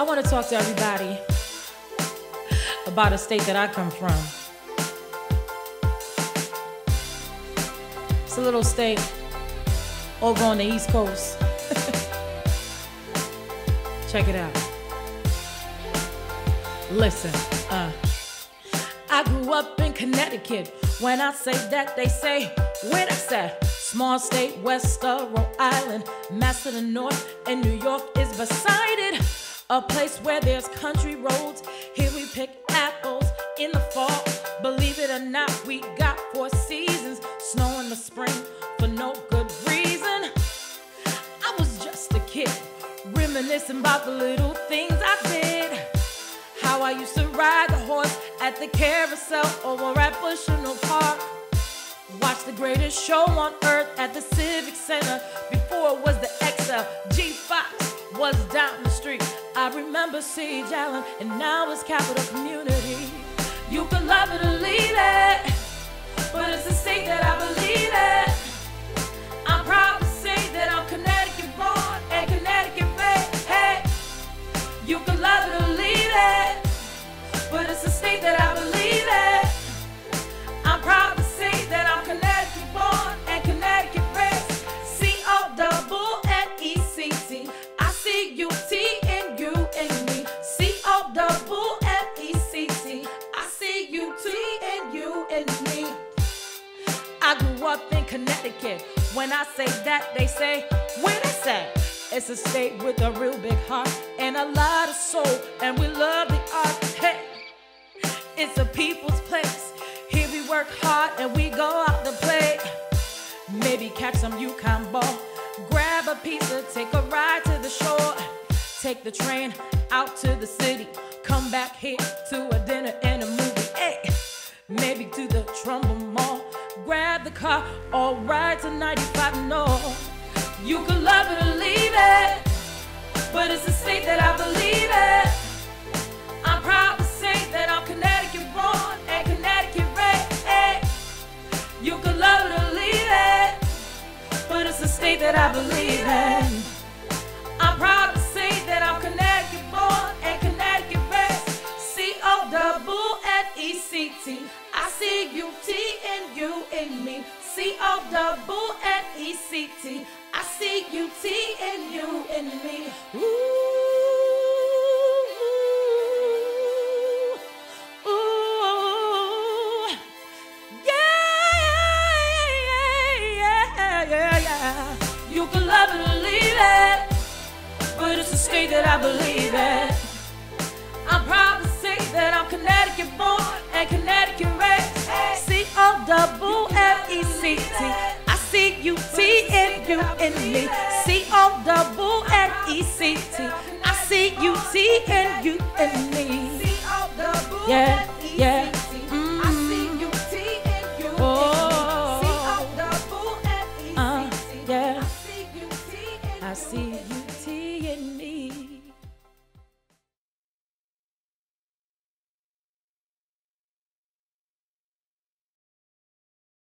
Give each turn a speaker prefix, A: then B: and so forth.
A: want to talk to everybody about a state that I come from. It's a little state over on the East Coast. Check it out. Listen, I grew up in Connecticut. When I say that, they say, where that's at? Small state west of Rhode Island, Mass to the north, and New York is beside it. A place where there's country roads. Here we pick apples in the fall. Believe it or not, we got 4 seasons. Snow in the spring for no good reason. I was just a kid, reminiscing about the little things I did. How I used to ride the horse at the carousel over at Bushnell Park. Watch the greatest show on earth at the Civic Center. Before it was the XL, G-Fox was down the street. I remember Siege Allen, and now it's Capital Community. You can love it or leave it, but it's a state that I believe in. I'm proud to say that I'm Connecticut born and Connecticut raised. Hey, you can love it or leave it, but it's a state that I believe in. I'm proud to say that I'm Connecticut born and Connecticut raised. C-O-double-N-E-C-T. I see U-T in you and me. C-O-double-N-E-C-T. I see U-T in you and me. I grew up in Connecticut. When I say that, they say, where that's at? It's a state with a real big heart and a lot of soul, and we love the art. Hey, it's a people's place. Here we work hard and we go out to play. Maybe catch some UConn ball, grab a pizza, take a ride to the shore, take the train out to the city, come back here to a dinner and a movie. Hey, maybe to the Trumbull Mall, grab the car or ride to 95 North. You can love it or leave it, but it's a state that I believe in. I'm proud to say that I'm Connecticut born and Connecticut raised. Hey, you can love it or leave it, but it's a state that I believe in. I'm proud to say that I'm Connecticut born and Connecticut raised. C-O-double-N-E-C-T. I see U-T in you and me. C-O-double-N-E-C-T. I see U-T in you and me. Ooh, ooh, ooh. Yeah. You can love it or leave it, but it's a state that I believe in. I'm proud to say that I'm Connecticut born and Connecticut raised. C-O-double-N-E-C-T. I see U-T in you and me. C-O-double-N-E-C-T. I see U-T in you and me. Yeah.
B: I see U-T in you and me.
A: C-O-double-N-E-C-T.
B: Yeah.
A: I see U-T in